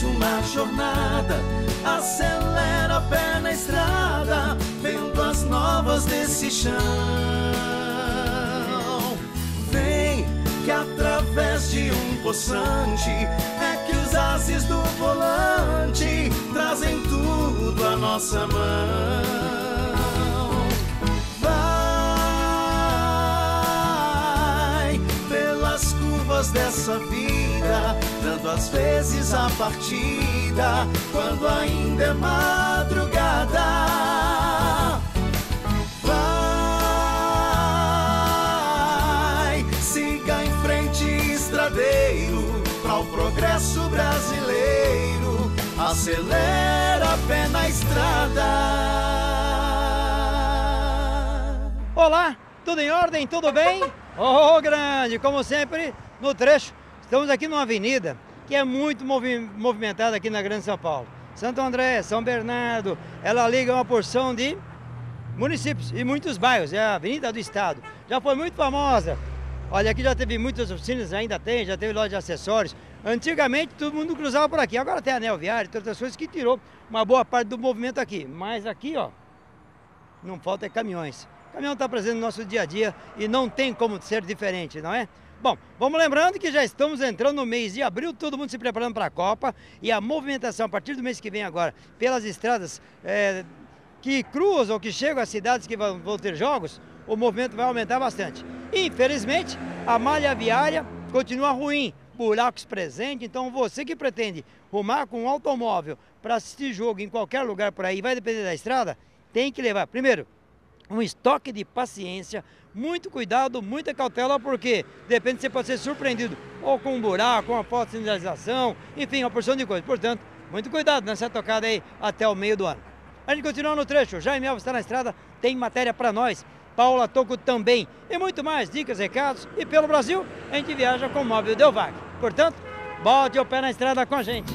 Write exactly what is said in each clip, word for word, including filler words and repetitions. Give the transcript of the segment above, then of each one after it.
mais uma jornada, acelera o pé na estrada, vendo as novas desse chão. Vem que através de um poçante é que os ases do volante trazem tudo à nossa mão. Vai pelas curvas dessa vida, dando às vezes a partida quando ainda é madrugada. Vai, siga em frente, estradeiro, para o progresso brasileiro. Acelera, pé na estrada. Olá, tudo em ordem? Tudo bem? Oh, grande! Como sempre, no trecho, estamos aqui numa avenida que é muito movi movimentada aqui na Grande São Paulo. Santo André, São Bernardo, ela liga uma porção de municípios e muitos bairros, é a Avenida do Estado. Já foi muito famosa. Olha, aqui já teve muitas oficinas, ainda tem, já teve loja de acessórios. Antigamente todo mundo cruzava por aqui, agora tem anel viário e outras coisas que tirou uma boa parte do movimento aqui. Mas aqui, ó, não falta caminhões. O caminhão está presente no nosso dia a dia e não tem como ser diferente, não é? Bom, vamos lembrando que já estamos entrando no mês de abril, todo mundo se preparando para a Copa e a movimentação a partir do mês que vem agora, pelas estradas é, que cruzam ou que chegam às cidades que vão, vão ter jogos, o movimento vai aumentar bastante. Infelizmente, a malha viária continua ruim, buracos presentes, então você que pretende rumar com um automóvel para assistir jogo em qualquer lugar por aí, vai depender da estrada, tem que levar, primeiro, um estoque de paciência, muito cuidado, muita cautela, porque depende, você pode ser surpreendido ou com um buraco, com uma falta de sinalização, enfim, uma porção de coisas. Portanto, muito cuidado nessa tocada aí até o meio do ano. A gente continua no trecho, Jaime Alves está na estrada, tem matéria para nós, Paula Tocco também, e muito mais, dicas, recados, e pelo Brasil a gente viaja com o Móvel Delvac. Portanto, bote o pé na estrada com a gente.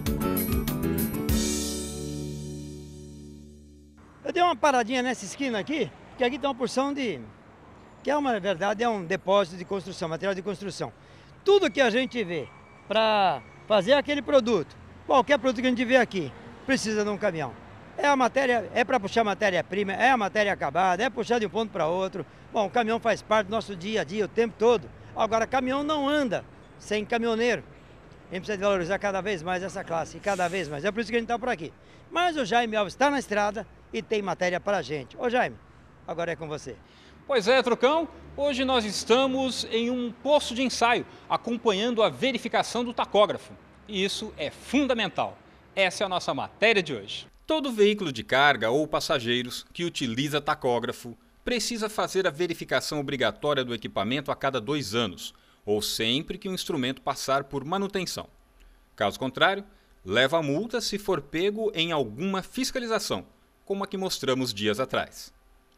Eu dei uma paradinha nessa esquina aqui, que aqui tem uma porção de... que é uma, na verdade, é um depósito de construção, material de construção. Tudo que a gente vê para fazer aquele produto, qualquer produto que a gente vê aqui, precisa de um caminhão. É a matéria, é para puxar matéria-prima, é a matéria acabada, é puxar de um ponto para outro. Bom, o caminhão faz parte do nosso dia a dia, o tempo todo. Agora, caminhão não anda sem caminhoneiro. A gente precisa valorizar cada vez mais essa classe, e cada vez mais. É por isso que a gente está por aqui. Mas o Jaime Alves está na estrada e tem matéria para a gente. Ô Jaime, agora é com você. Pois é, Trucão, hoje nós estamos em um posto de ensaio, acompanhando a verificação do tacógrafo. E isso é fundamental. Essa é a nossa matéria de hoje. Todo veículo de carga ou passageiros que utiliza tacógrafo precisa fazer a verificação obrigatória do equipamento a cada dois anos, ou sempre que o instrumento passar por manutenção. Caso contrário, leva a multa se for pego em alguma fiscalização, como a que mostramos dias atrás.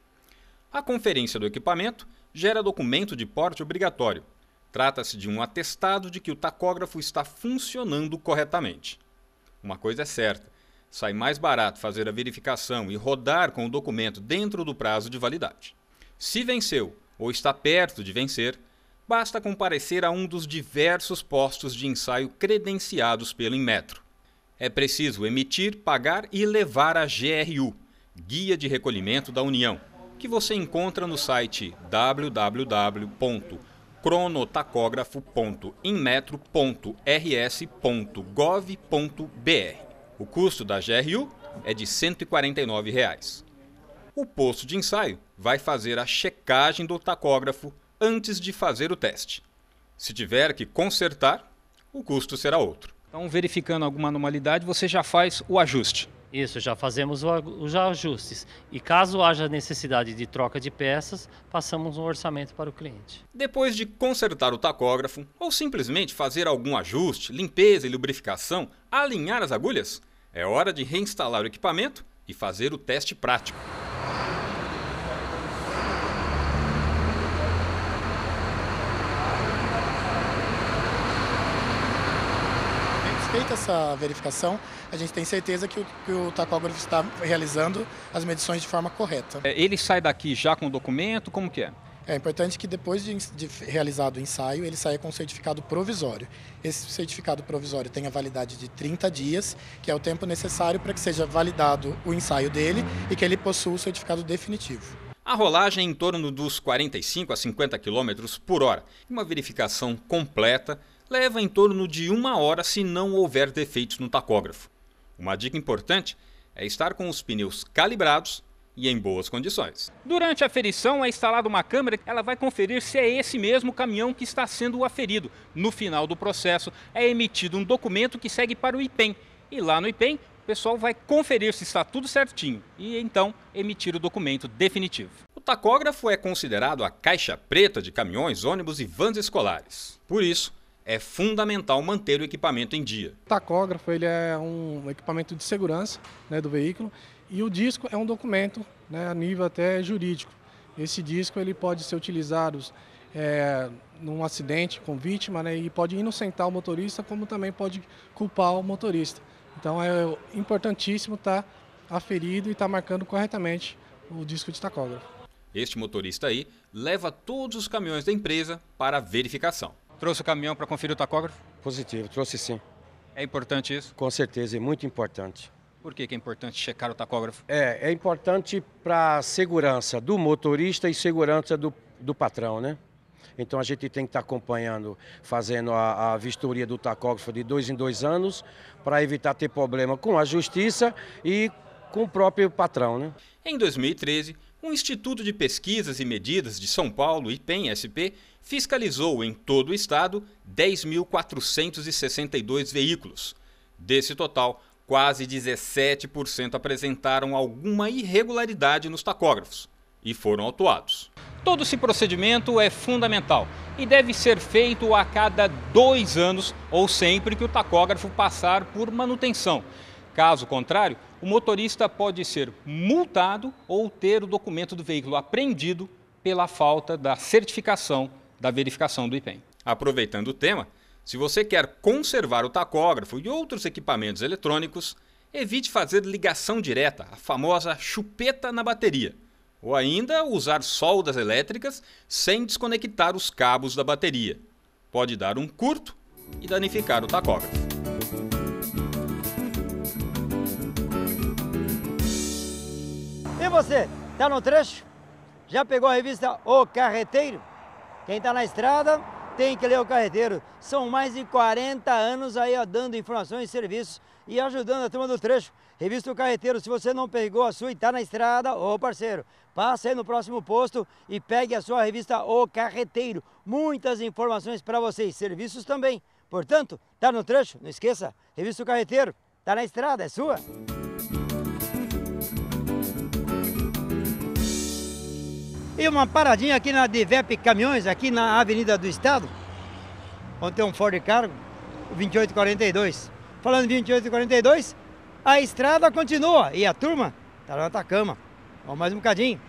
A conferência do equipamento gera documento de porte obrigatório. Trata-se de um atestado de que o tacógrafo está funcionando corretamente. Uma coisa é certa, sai mais barato fazer a verificação e rodar com o documento dentro do prazo de validade. Se venceu ou está perto de vencer, basta comparecer a um dos diversos postos de ensaio credenciados pelo Inmetro. É preciso emitir, pagar e levar a G R U, Guia de Recolhimento da União, que você encontra no site w w w ponto cronotacógrafo ponto inmetro ponto r s ponto gov ponto b r. O custo da G R U é de cento e quarenta e nove reais. O posto de ensaio vai fazer a checagem do tacógrafo antes de fazer o teste. Se tiver que consertar, o custo será outro. Então, verificando alguma anormalidade, você já faz o ajuste. Isso, já fazemos os ajustes. E caso haja necessidade de troca de peças, passamos um orçamento para o cliente. Depois de consertar o tacógrafo, ou simplesmente fazer algum ajuste, limpeza e lubrificação, alinhar as agulhas, é hora de reinstalar o equipamento e fazer o teste prático. Feita essa verificação, a gente tem certeza que o, que o tacógrafo está realizando as medições de forma correta. Ele sai daqui já com o documento, como que é? É importante que depois de, de realizado o ensaio, ele saia com um certificado provisório. Esse certificado provisório tem a validade de trinta dias, que é o tempo necessário para que seja validado o ensaio dele e que ele possua o certificado definitivo. A rolagem é em torno dos quarenta e cinco a cinquenta quilômetros por hora. Uma verificação completa leva em torno de uma hora se não houver defeitos no tacógrafo. Uma dica importante é estar com os pneus calibrados e em boas condições. Durante a aferição é instalada uma câmera, ela vai conferir se é esse mesmo caminhão que está sendo aferido. No final do processo é emitido um documento que segue para o I P E M. E lá no I P E M o pessoal vai conferir se está tudo certinho e então emitir o documento definitivo. O tacógrafo é considerado a caixa preta de caminhões, ônibus e vans escolares. Por isso, é fundamental manter o equipamento em dia. O tacógrafo ele é um equipamento de segurança, né, do veículo, e o disco é um documento, né, a nível até jurídico. Esse disco ele pode ser utilizado é, num acidente com vítima, né, e pode inocentar o motorista, como também pode culpar o motorista. Então é importantíssimo estar aferido e estar marcando corretamente o disco de tacógrafo. Este motorista aí leva todos os caminhões da empresa para a verificação. Trouxe o caminhão para conferir o tacógrafo? Positivo, trouxe sim. É importante isso? Com certeza, é muito importante. Por que que é importante checar o tacógrafo? É, é importante para a segurança do motorista e segurança do, do patrão, né? Então a gente tem que estar acompanhando, fazendo a, a vistoria do tacógrafo de dois em dois anos para evitar ter problema com a justiça e com o próprio patrão, né? Em dois mil e treze, o Instituto de Pesquisas e Medidas de São Paulo, I P E M S P, fiscalizou em todo o estado dez mil quatrocentos e sessenta e dois veículos. Desse total, quase dezessete por cento apresentaram alguma irregularidade nos tacógrafos e foram autuados. Todo esse procedimento é fundamental e deve ser feito a cada dois anos ou sempre que o tacógrafo passar por manutenção. Caso contrário, o motorista pode ser multado ou ter o documento do veículo apreendido pela falta da certificação da verificação do I P E M. Aproveitando o tema, se você quer conservar o tacógrafo e outros equipamentos eletrônicos, evite fazer ligação direta, a famosa chupeta na bateria, ou ainda usar soldas elétricas sem desconectar os cabos da bateria. Pode dar um curto e danificar o tacógrafo. E você, tá no trecho? Já pegou a revista O Carreteiro? Quem está na estrada tem que ler O Carreteiro. São mais de quarenta anos aí ó, dando informações e serviços e ajudando a turma do trecho. Revista O Carreteiro, se você não pegou a sua e está na estrada, ô parceiro, passa aí no próximo posto e pegue a sua revista O Carreteiro. Muitas informações para vocês, serviços também. Portanto, tá no trecho? Não esqueça, revista O Carreteiro, tá na estrada, é sua. E uma paradinha aqui na Divep Caminhões, aqui na Avenida do Estado, onde tem um Ford Cargo, vinte e oito quarenta e dois. Falando em vinte e oito quarenta e dois, a estrada continua e a turma tá lá na Atacama. Vamos mais um bocadinho.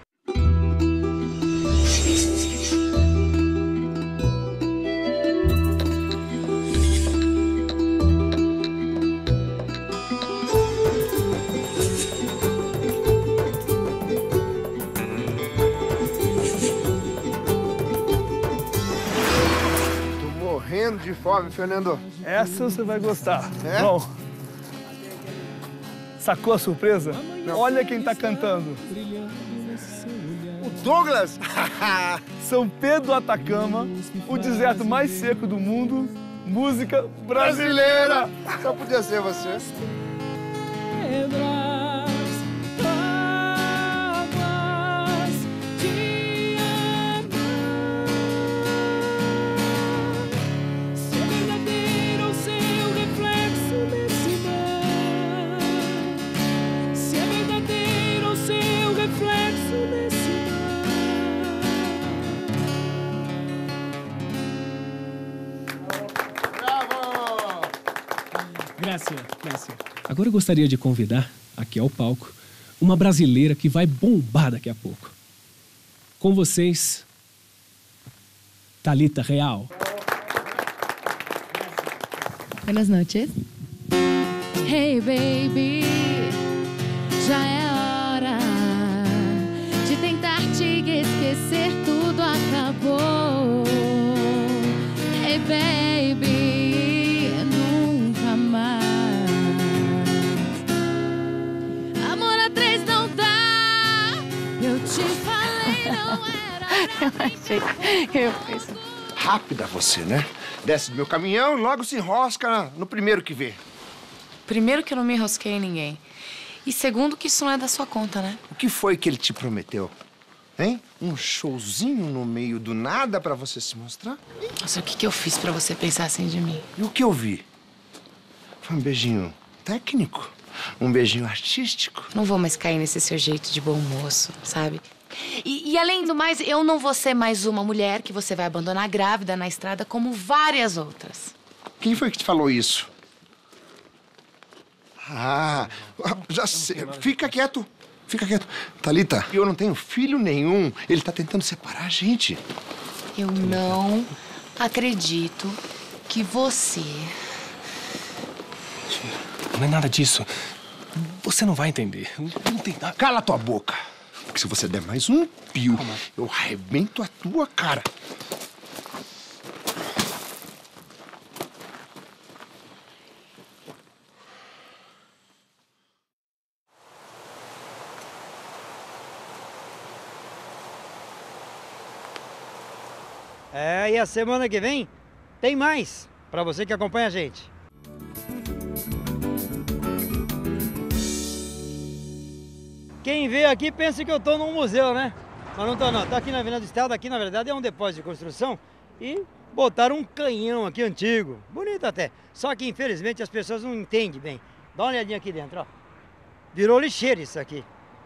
De fome, Fernando. Essa você vai gostar. É? Bom, sacou a surpresa? Não. Olha quem tá cantando. O Douglas! São Pedro do Atacama, o deserto mais seco do mundo, música brasileira. Só podia ser você. Graças, graças. Agora eu gostaria de convidar, aqui ao palco, uma brasileira que vai bombar daqui a pouco. Com vocês, Thalita Real. Buenas noches. Hey baby, já é hora de tentar te esquecer tudo aqui. baby, nunca mais. Amor a três não dá, eu te falei, não era pra mim. Eu fiz. Rápida você, né? Desce do meu caminhão e logo se enrosca no primeiro que vê. Primeiro que eu não me enrosquei em ninguém. E segundo que isso não é da sua conta, né? O que foi que ele te prometeu? Hein? Um showzinho no meio do nada pra você se mostrar? Nossa, o que, que eu fiz pra você pensar assim de mim? E o que eu vi? Foi um beijinho técnico? Um beijinho artístico? Não vou mais cair nesse seu jeito de bom moço, sabe? E, e além do mais, eu não vou ser mais uma mulher que você vai abandonar grávida na estrada como várias outras. Quem foi que te falou isso? Ah, já sei. Fica quieto. Fica quieto. Thalita, eu não tenho filho nenhum. Ele tá tentando separar a gente. Eu não acredito que você... Não é nada disso. Você não vai entender. Não tem nada. Cala tua boca. Porque se você der mais um pio, eu arrebento a tua cara. É, e a semana que vem tem mais para você que acompanha a gente. Quem vê aqui pensa que eu tô num museu, né? Mas não tô não, tô aqui na Avenida do Estado, aqui na verdade é um depósito de construção e botaram um canhão aqui antigo, bonito até. Só que infelizmente as pessoas não entendem bem. Dá uma olhadinha aqui dentro, ó. Virou lixeira isso aqui.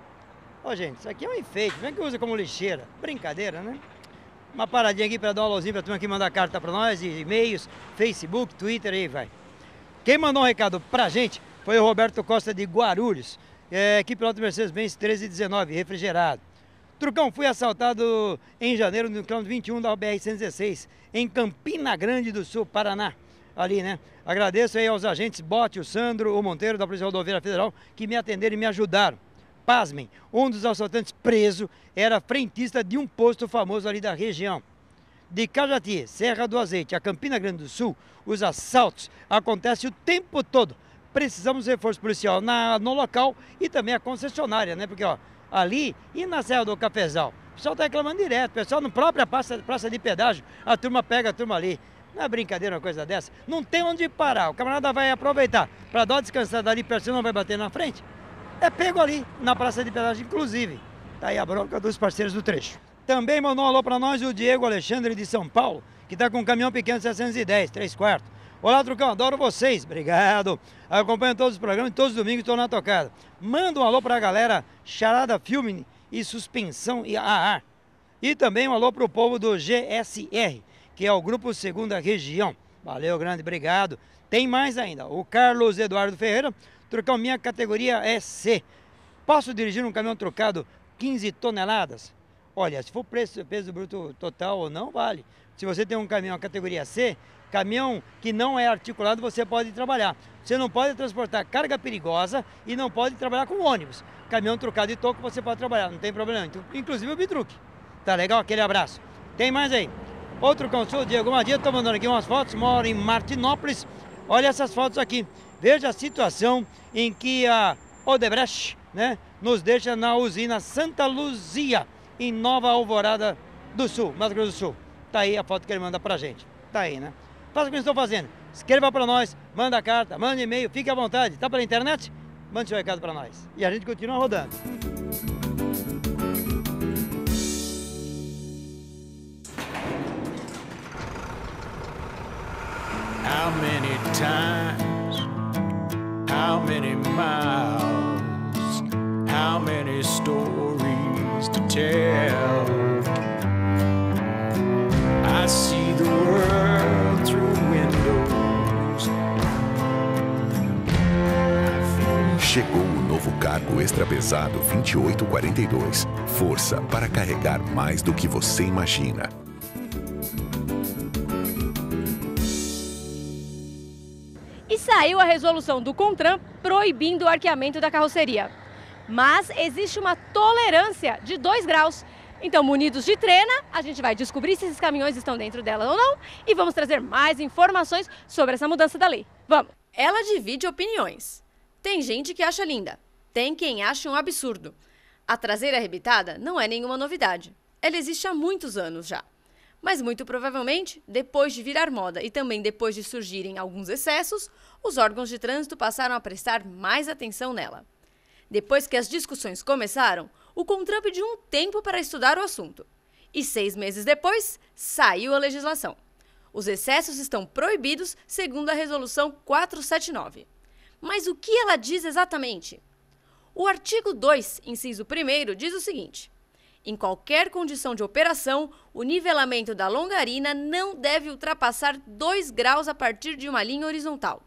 Ó gente, isso aqui é um enfeite, não é que usa como lixeira, brincadeira, né? Uma paradinha aqui para dar um alôzinho para a turma que mandar carta para nós, e-mails, Facebook, Twitter, aí vai. Quem mandou um recado pra gente foi o Roberto Costa de Guarulhos, é, que pilota o Mercedes-Benz treze dezenove, refrigerado. Trucão, fui assaltado em janeiro no quilômetro vinte e um da B R cento e dezesseis, em Campina Grande do Sul, Paraná. Ali, né? Agradeço aí aos agentes Bote, o Sandro, o Monteiro da Polícia Rodoviária Federal, que me atenderam e me ajudaram. Pasmem, um dos assaltantes preso era frentista de um posto famoso ali da região. De Cajati, Serra do Azeite, a Campina Grande do Sul, os assaltos acontecem o tempo todo. Precisamos de reforço policial na, no local e também a concessionária, né? Porque, ó, ali e na Serra do Cafezal, o pessoal está reclamando direto, o pessoal na própria praça, praça de pedágio, a turma pega a turma ali. Não é brincadeira uma coisa dessa. Não tem onde parar, o camarada vai aproveitar para dar uma descansada ali, perto, não vai bater na frente. É pego ali, na praça de pedágio, inclusive. Tá aí a bronca dos parceiros do trecho. Também mandou um alô para nós o Diego Alexandre de São Paulo, que está com um caminhão pequeno setecentos e dez, três quartos. Olá, Trucão, adoro vocês. Obrigado. Acompanho todos os programas, todos os domingos estou na tocada. Manda um alô para a galera Charada Filme e Suspensão e A A. E também um alô para o povo do G S R, que é o Grupo Segunda Região. Valeu, grande, obrigado. Tem mais ainda, o Carlos Eduardo Ferreira. Trucão, minha categoria é C. Posso dirigir um caminhão trocado quinze toneladas? Olha, se for preço, peso bruto total ou não, vale. Se você tem um caminhão categoria C, caminhão que não é articulado, você pode trabalhar. Você não pode transportar carga perigosa e não pode trabalhar com ônibus. Caminhão trocado e toco você pode trabalhar, não tem problema. Inclusive o bitruque. Tá legal? Aquele abraço. Tem mais aí. Outro consul, Diego Madia, estou mandando aqui umas fotos, moro em Martinópolis. Olha essas fotos aqui. Veja a situação em que a Odebrecht, né, nos deixa na usina Santa Luzia, em Nova Alvorada do Sul, Mato Grosso do Sul. Tá aí a foto que ele manda pra gente. Tá aí, né? Faça o que eu estou fazendo. Escreva para nós, manda carta, manda e-mail, fique à vontade. Tá pela internet? Mande seu recado para nós. E a gente continua rodando. How many times, how many miles, how many stories to tell? I see the world through windows. Chegou o novo cargo extra pesado vinte e oito quarenta e dois. Força para carregar mais do que você imagina. E saiu a resolução do CONTRAN proibindo o arqueamento da carroceria. Mas existe uma tolerância de dois graus Então, munidos de trena, a gente vai descobrir se esses caminhões estão dentro dela ou não e vamos trazer mais informações sobre essa mudança da lei. Vamos! Ela divide opiniões. Tem gente que acha linda, tem quem acha um absurdo. A traseira arrebitada não é nenhuma novidade. Ela existe há muitos anos já. Mas muito provavelmente, depois de virar moda e também depois de surgirem alguns excessos, os órgãos de trânsito passaram a prestar mais atenção nela. Depois que as discussões começaram, o CONTRAN pediu um tempo para estudar o assunto. E seis meses depois, saiu a legislação. Os excessos estão proibidos segundo a Resolução quatrocentos e setenta e nove. Mas o que ela diz exatamente? O artigo dois, inciso primeiro, diz o seguinte: em qualquer condição de operação, o nivelamento da longarina não deve ultrapassar dois graus a partir de uma linha horizontal.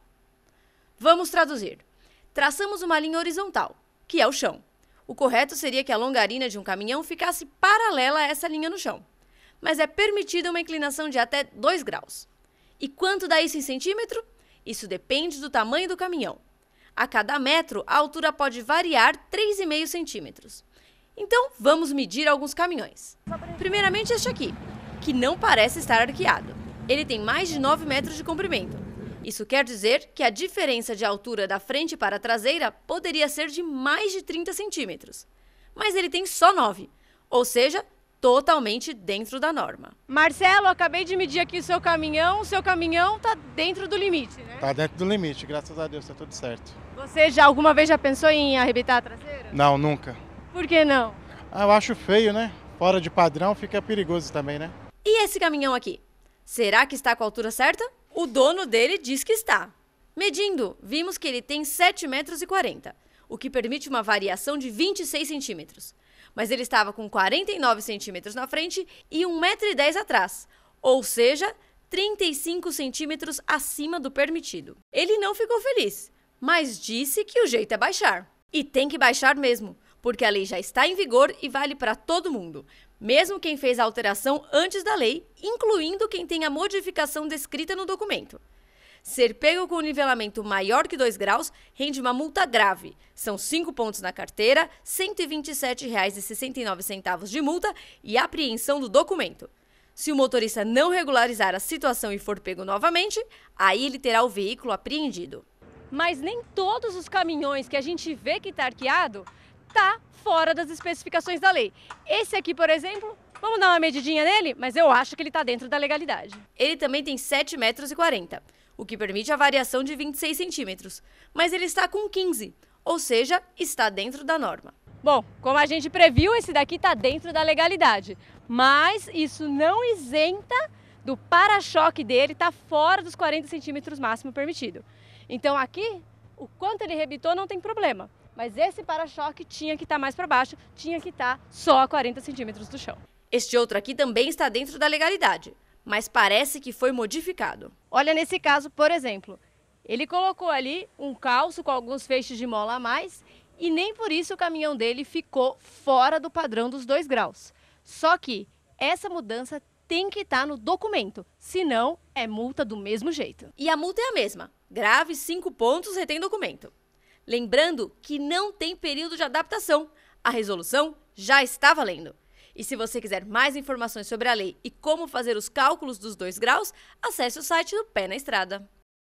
Vamos traduzir. Traçamos uma linha horizontal, que é o chão. O correto seria que a longarina de um caminhão ficasse paralela a essa linha no chão. Mas é permitida uma inclinação de até dois graus. E quanto dá isso em centímetro? Isso depende do tamanho do caminhão. A cada metro, a altura pode variar três vírgula cinco centímetros. Então, vamos medir alguns caminhões. Primeiramente este aqui, que não parece estar arqueado. Ele tem mais de nove metros de comprimento. Isso quer dizer que a diferença de altura da frente para a traseira poderia ser de mais de trinta centímetros. Mas ele tem só nove, ou seja, totalmente dentro da norma. Marcelo, acabei de medir aqui o seu caminhão. O seu caminhão está dentro do limite, né? Está dentro do limite, graças a Deus, está tudo certo. Você já alguma vez já pensou em arrebitar a traseira? Não, nunca. Por que não? Ah, eu acho feio, né? Fora de padrão fica perigoso também, né? E esse caminhão aqui? Será que está com a altura certa? O dono dele diz que está. Medindo, vimos que ele tem sete metros e quarenta, o que permite uma variação de vinte e seis centímetros. Mas ele estava com quarenta e nove centímetros na frente e um metro e dez atrás, ou seja, trinta e cinco centímetros acima do permitido. Ele não ficou feliz, mas disse que o jeito é baixar. E tem que baixar mesmo, porque a lei já está em vigor e vale para todo mundo, mesmo quem fez a alteração antes da lei, incluindo quem tem a modificação descrita no documento. Ser pego com um nivelamento maior que dois graus rende uma multa grave. São cinco pontos na carteira, cento e vinte e sete reais e sessenta e nove centavos de multa e apreensão do documento. Se o motorista não regularizar a situação e for pego novamente, aí ele terá o veículo apreendido. Mas nem todos os caminhões que a gente vê que está arqueado tá fora das especificações da lei. Esse aqui, por exemplo, vamos dar uma medidinha nele, mas eu acho que ele está dentro da legalidade. Ele também tem sete metros e quarenta, o que permite a variação de vinte e seis centímetros, mas ele está com quinze, ou seja, está dentro da norma. Bom, como a gente previu, esse daqui está dentro da legalidade, mas isso não isenta do para-choque dele estar tá fora dos quarenta centímetros máximo permitido. Então aqui, o quanto ele rebitou não tem problema. Mas esse para-choque tinha que estar tá mais para baixo, tinha que estar tá só a quarenta centímetros do chão. Este outro aqui também está dentro da legalidade, mas parece que foi modificado. Olha nesse caso, por exemplo, ele colocou ali um calço com alguns feixes de mola a mais e nem por isso o caminhão dele ficou fora do padrão dos dois graus. Só que essa mudança tem que estar tá no documento, senão é multa do mesmo jeito. E a multa é a mesma, grave cinco pontos, retém documento. Lembrando que não tem período de adaptação. A resolução já está valendo. E se você quiser mais informações sobre a lei e como fazer os cálculos dos dois graus, acesse o site do Pé na Estrada.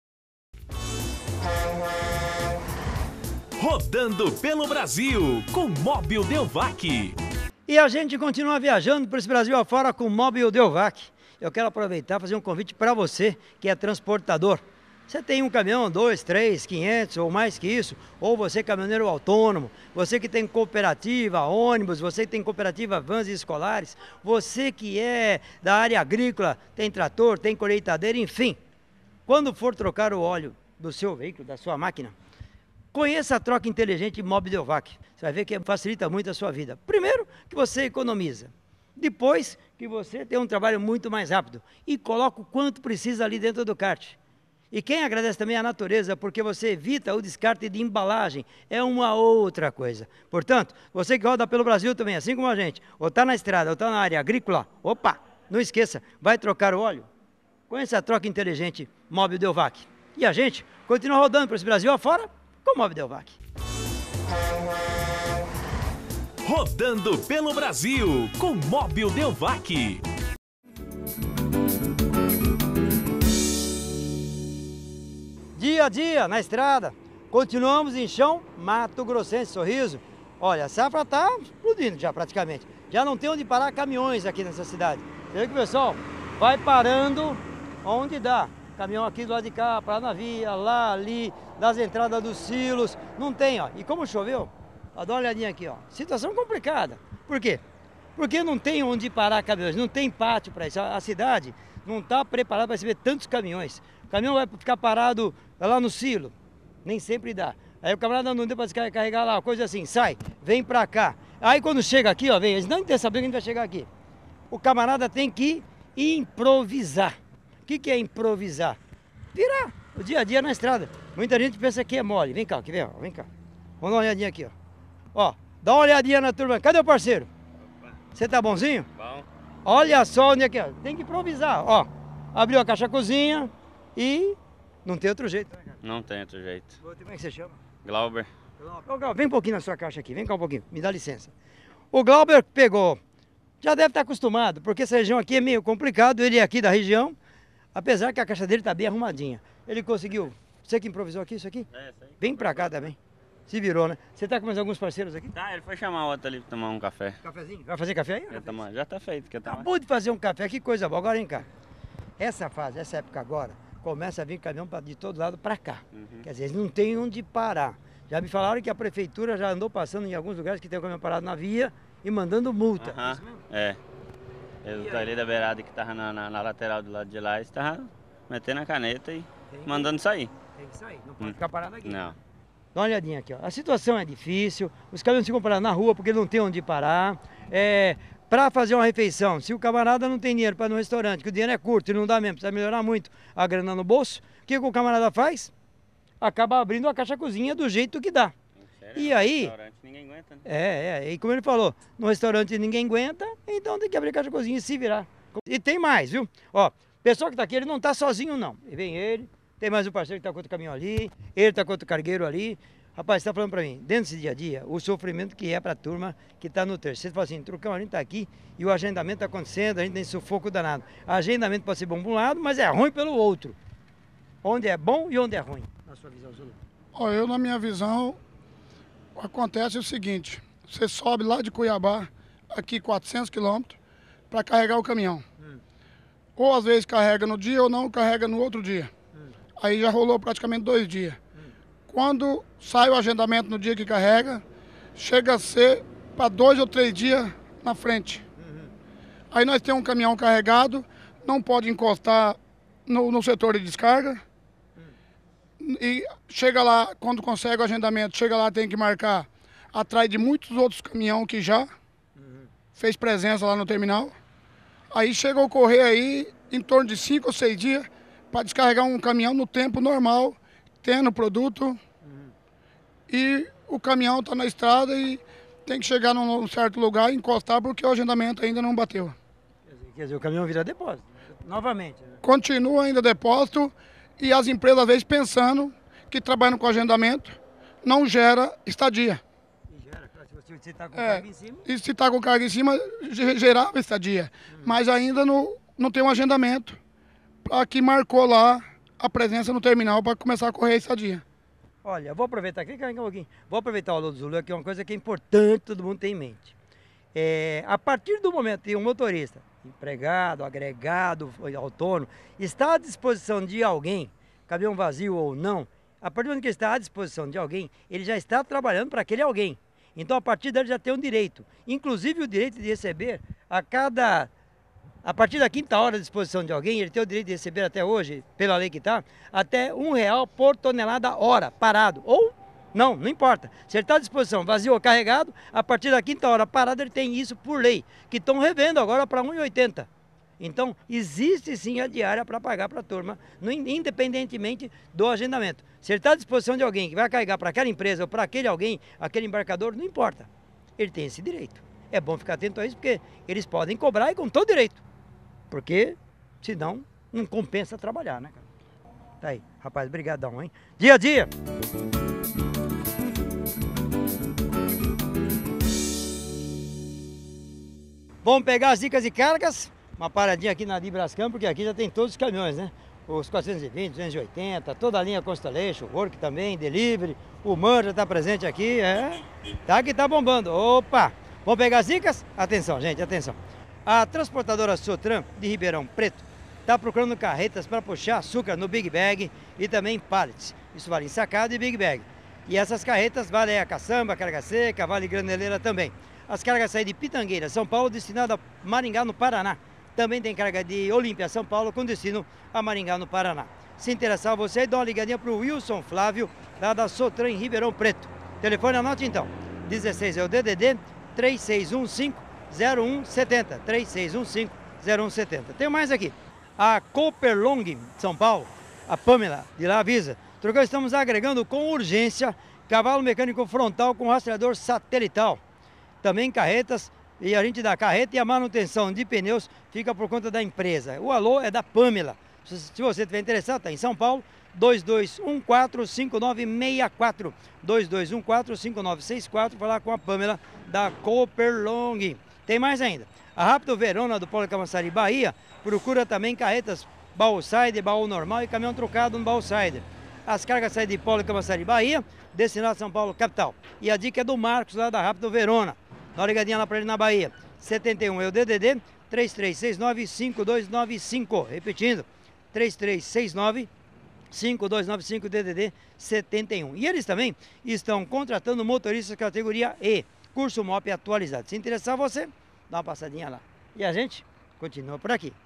Rodando pelo Brasil, com Móbil Delvac. E a gente continua viajando por esse Brasil afora com o Móbil Delvac. Eu quero aproveitar e fazer um convite para você que é transportador. Você tem um caminhão, dois, três, quinhentos ou mais que isso, ou você é caminhoneiro autônomo, você que tem cooperativa, ônibus, você que tem cooperativa vans e escolares, você que é da área agrícola, tem trator, tem colheitadeira, enfim. Quando for trocar o óleo do seu veículo, da sua máquina, conheça a troca inteligente Móbil Delvac. Você vai ver que facilita muito a sua vida. Primeiro, que você economiza. Depois, que você tem um trabalho muito mais rápido e coloca o quanto precisa ali dentro do kart. E quem agradece também é a natureza, porque você evita o descarte de embalagem, é uma outra coisa. Portanto, você que roda pelo Brasil também, assim como a gente, ou está na estrada, ou está na área agrícola, opa, não esqueça, vai trocar o óleo? Conheça a troca inteligente Móbil Delvac. E a gente continua rodando por esse Brasil afora com o Móbil Delvac. Rodando pelo Brasil, com Móbil Delvac. Dia a dia, na estrada, continuamos em chão Mato Grossense, Sorriso. Olha, a safra está explodindo já praticamente. Já não tem onde parar caminhões aqui nessa cidade. Você vê que o pessoal vai parando onde dá. Caminhão aqui do lado de cá, para na via, lá, ali, das entradas dos silos. Não tem, ó. E como choveu, ó, dá uma olhadinha aqui, ó. Situação complicada. Por quê? Porque não tem onde parar caminhões, não tem pátio para isso. A cidade não está preparada para receber tantos caminhões. O caminhão vai ficar parado lá no silo. Nem sempre dá. Aí o camarada não deu para carregar lá, coisa assim, sai, vem para cá. Aí quando chega aqui, ó, vem, eles não tem saber que a gente vai chegar aqui. O camarada tem que improvisar. O que, que é improvisar? Virar o dia a dia na estrada. Muita gente pensa que é mole. Vem cá, quer ver? Vem cá. Vamos dar uma olhadinha aqui, ó. Ó, dá uma olhadinha na turma. Cadê o parceiro? Você tá bonzinho? Bom. Olha só onde é que é. Tem que improvisar, ó. Abriu a caixa cozinha e não tem outro jeito. Né, cara? Não tem outro jeito. Como é que você chama? Glauber. Ô, Glauber, vem um pouquinho na sua caixa aqui. Vem cá um pouquinho. Me dá licença. O Glauber pegou. Já deve estar acostumado, porque essa região aqui é meio complicado. Ele é aqui da região. Apesar que a caixa dele tá bem arrumadinha. Ele conseguiu. Você que improvisou aqui, isso aqui? É, isso aí. Vem pra cá também. Se virou, né? Você tá com mais alguns parceiros aqui? Tá, ele foi chamar o outro ali pra tomar um café. Cafezinho? Vai fazer café aí? Já, tamo, já tá feito. Que eu tava... Acabou de fazer um café, que coisa boa. Agora vem cá. Essa fase, essa época agora, começa a vir caminhão pra, de todo lado pra cá. Uhum. Quer dizer, eles não tem onde parar. Já me falaram que a prefeitura já andou passando em alguns lugares que tem o caminhão parado na via e mandando multa. Uhum. É. Eu ali da beirada que tava na, na, na lateral do lado de lá, eles estavam metendo a caneta e tem mandando que, sair. Tem que sair, não pode hum. ficar parado aqui. Não. Dá uma olhadinha aqui, ó. A situação é difícil, os caminhões ficam parados na rua porque não tem onde parar. É, para fazer uma refeição, se o camarada não tem dinheiro para ir no restaurante, que o dinheiro é curto e não dá mesmo, precisa melhorar muito a grana no bolso, o que, que o camarada faz? Acaba abrindo a caixa cozinha do jeito que dá. Sério? E aí... No restaurante ninguém aguenta, né? É, é, e como ele falou, no restaurante ninguém aguenta, então tem que abrir a caixa cozinha e se virar. E tem mais, viu? Ó, o pessoal que tá aqui, ele não tá sozinho não. E vem ele, tem mais um parceiro que tá com outro caminhão ali, ele tá com outro cargueiro ali. Rapaz, você tá falando pra mim, dentro desse dia a dia, o sofrimento que é pra turma que tá no terço. Você fala assim, Trucão, a gente tá aqui e o agendamento tá acontecendo, a gente tem sufoco danado. Agendamento pode ser bom por um lado, mas é ruim pelo outro. Onde é bom e onde é ruim, na sua visão, Zulu? Ó, eu, na minha visão, acontece o seguinte, você sobe lá de Cuiabá, aqui quatrocentos quilômetros, para carregar o caminhão. Hum. Ou às vezes carrega no dia ou não carrega no outro dia. Hum. Aí já rolou praticamente dois dias. Hum. Quando sai o agendamento no dia que carrega, chega a ser para dois ou três dias na frente. Uhum. Aí nós temos um caminhão carregado, não pode encostar no, no setor de descarga. Hum. E chega lá, quando consegue o agendamento, chega lá, tem que marcar atrás de muitos outros caminhões que já uhum. fez presença lá no terminal. Aí chega a ocorrer aí em torno de cinco ou seis dias para descarregar um caminhão no tempo normal, tendo produto. Uhum. E o caminhão está na estrada e tem que chegar num certo lugar e encostar porque o agendamento ainda não bateu. Quer dizer, quer dizer o caminhão vira depósito, novamente. Né? Continua ainda depósito e as empresas às vezes pensando que trabalhando com agendamento não gera estadia. Se você está com é, carga em cima? E se está com carga em cima, gerava estadia. Hum. Mas ainda não, não tem um agendamento para que marcou lá a presença no terminal para começar a correr a estadia. Olha, vou aproveitar aqui, um pouquinho. Vou aproveitar o Alô do Zulu, que é uma coisa que é importante todo mundo ter em mente. É, a partir do momento que um motorista, empregado, agregado, autônomo, está à disposição de alguém, caminhão vazio ou não, a partir do momento que ele está à disposição de alguém, ele já está trabalhando para aquele alguém. Então, a partir dele já tem um direito, inclusive o direito de receber a cada... A partir da quinta hora à disposição de alguém, ele tem o direito de receber até hoje, pela lei que está, até um real por tonelada hora, parado. Ou, não, não importa. Se ele está à disposição, vazio ou carregado, a partir da quinta hora parado, ele tem isso por lei, que estão revendo agora para um real e oitenta centavos. Então, existe sim a diária para pagar para a turma, independentemente do agendamento. Se ele está à disposição de alguém que vai carregar para aquela empresa ou para aquele alguém, aquele embarcador, não importa. Ele tem esse direito. É bom ficar atento a isso, porque eles podem cobrar e com todo direito. Porque, senão, não compensa trabalhar, né, cara? Tá aí. Rapaz, brigadão, hein? Dia a dia! Vamos pegar as dicas de cargas, uma paradinha aqui na de Brascamp, porque aqui já tem todos os caminhões, né? Os quatrocentos e vinte, duzentos e oitenta, toda a linha Constellation, o Work também, Delivery, o MAN já está presente aqui, é, tá que tá bombando. Opa! Vamos pegar as dicas? Atenção, gente, atenção. A transportadora Sotran de Ribeirão Preto está procurando carretas para puxar açúcar no Big Bag e também pallets. Isso vale ensacado e Big Bag. E essas carretas vale a caçamba, carga seca, vale graneleira também. As cargas saem de Pitangueira, São Paulo, destinada a Maringá, no Paraná. Também tem carga de Olímpia, São Paulo, com destino a Maringá, no Paraná. Se interessar você, dá uma ligadinha para o Wilson Flávio, lá da Sotran em Ribeirão Preto. Telefone, anote então. dezesseis é o D D D, três seis um cinco, zero um sete zero. três seis um cinco, zero um sete zero. Tem mais aqui. A Cooperlong, de São Paulo, a Pamela, de lá avisa. Trocão, estamos agregando com urgência cavalo mecânico frontal com rastreador satelital. Também carretas, e a gente dá carreta e a manutenção de pneus fica por conta da empresa. O alô é da Pamela. Se você estiver interessado, está em São Paulo, dois dois um quatro, cinco nove seis quatro. dois dois um quatro, cinco nove seis quatro, falar com a Pamela da Cooperlong. Tem mais ainda. A Rápido Verona do Polo Camaçari Bahia procura também carretas baú sider, baú normal e caminhão trocado no baú sider. As cargas saem de Polo Camaçari Bahia, destinado a São Paulo capital. E a dica é do Marcos lá da Rápido Verona. Dá uma ligadinha lá para ele na Bahia. setenta e um é o D D D, três três seis nove, cinco dois nove cinco. Repetindo, três três seis nove, cinco dois nove cinco, D D D setenta e um. E eles também estão contratando motoristas categoria E, curso M O P atualizado. Se interessar você, dá uma passadinha lá. E a gente continua por aqui.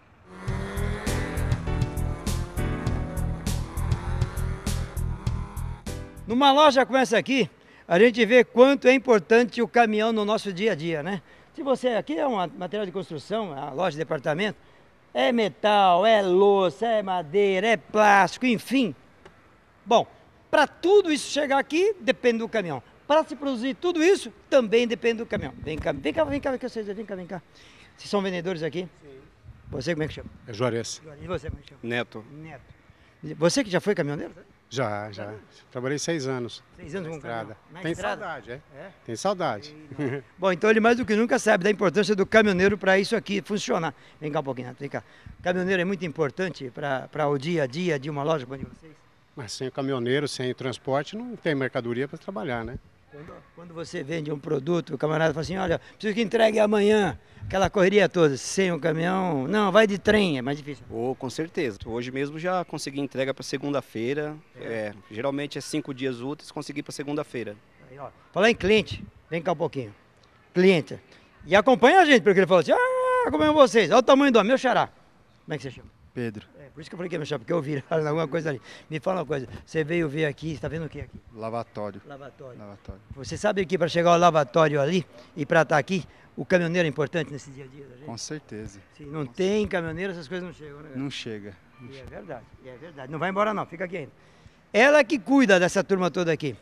Numa loja como essa aqui, a gente vê quanto é importante o caminhão no nosso dia a dia, né? Se você aqui é um material de construção, a loja de departamento, é metal, é louça, é madeira, é plástico, enfim. Bom, para tudo isso chegar aqui, depende do caminhão. Para se produzir tudo isso, também depende do caminhão. Vem cá, vem cá, vem cá, vem cá, vem cá, vem cá. Vocês são vendedores aqui? Sim. Você como é que chama? É Juarez. E você como é que chama? Neto. Neto. Você que já foi caminhoneiro? Já, já. Trabalhei seis anos. Seis anos com estrada. Na Tem estrada? saudade, é? É? Tem saudade. Bom, então ele mais do que nunca sabe da importância do caminhoneiro para isso aqui funcionar. Vem cá um pouquinho, Neto, vem cá. Caminhoneiro é muito importante para o dia a dia de uma loja como a de vocês? Mas sem o caminhoneiro, sem o transporte, não tem mercadoria para trabalhar, né? Quando, quando você vende um produto, o camarada fala assim, olha, preciso que entregue amanhã, aquela correria toda, sem o caminhão, não, vai de trem, é mais difícil. Oh, com certeza. Hoje mesmo já consegui entrega para segunda-feira, é. É, geralmente é cinco dias úteis, consegui para segunda-feira. Falar em cliente, vem cá um pouquinho, cliente, e acompanha a gente, porque ele falou assim, ah, acompanho vocês, olha o tamanho do meu xará. Como é que você chama? Pedro. É, por isso que eu falei que ia me chamar, porque eu vi alguma coisa ali. Me fala uma coisa, você veio ver aqui, está vendo o que aqui? Lavatório. Lavatório. Lavatório. Você sabe que para chegar ao lavatório ali e para estar aqui, o caminhoneiro é importante nesse dia a dia da gente? Com certeza. Se não tem caminhoneiro, essas coisas não chegam, né? Não chega. E é verdade, e é verdade. Não vai embora não, fica aqui ainda. Ela que cuida dessa turma toda aqui.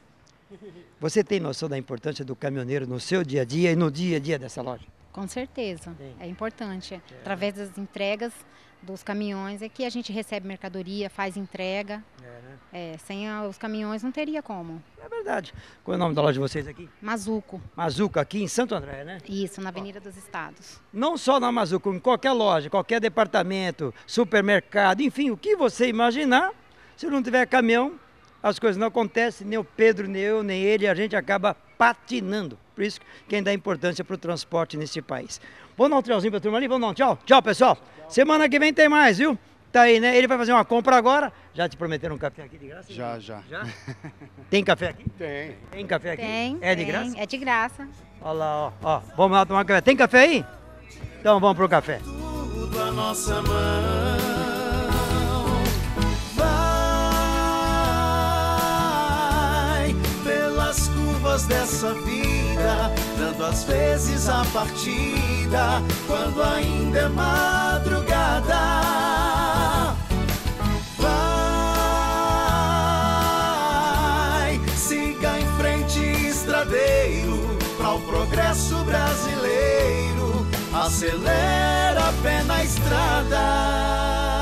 Você tem noção da importância do caminhoneiro no seu dia a dia e no dia a dia dessa loja? Com certeza, Sim. É importante. É. Através das entregas dos caminhões é que a gente recebe mercadoria, faz entrega. É, né? É, sem a, os caminhões não teria como. É verdade. Qual é o nome da loja de vocês aqui? Mazuco. Mazuco, aqui em Santo André, né? Isso, na Avenida dos Estados. Não só na Mazuco, em qualquer loja, qualquer departamento, supermercado, enfim, o que você imaginar, se não tiver caminhão, as coisas não acontecem, nem o Pedro, nem eu, nem ele, a gente acaba patinando. Por isso, quem dá importância para o transporte nesse país. Vamos dar um tchauzinho para a turma ali? Vamos dar um tchau? Tchau, pessoal. Semana que vem tem mais, viu? Tá aí, né? Ele vai fazer uma compra agora. Já te prometeram um café aqui de graça? Já, já. Já? Tem café aqui? Tem. Tem café aqui? Tem. É de tem, graça? É de graça. Olha lá, ó, ó. Vamos lá tomar café. Tem café aí? Então vamos pro café. Tudo a nossa mão. Vai pelas curvas dessa vida, dando às vezes a partida, quando ainda é madrugada. Vai, siga em frente, estradeiro, para o progresso brasileiro. Acelera, pé na estrada.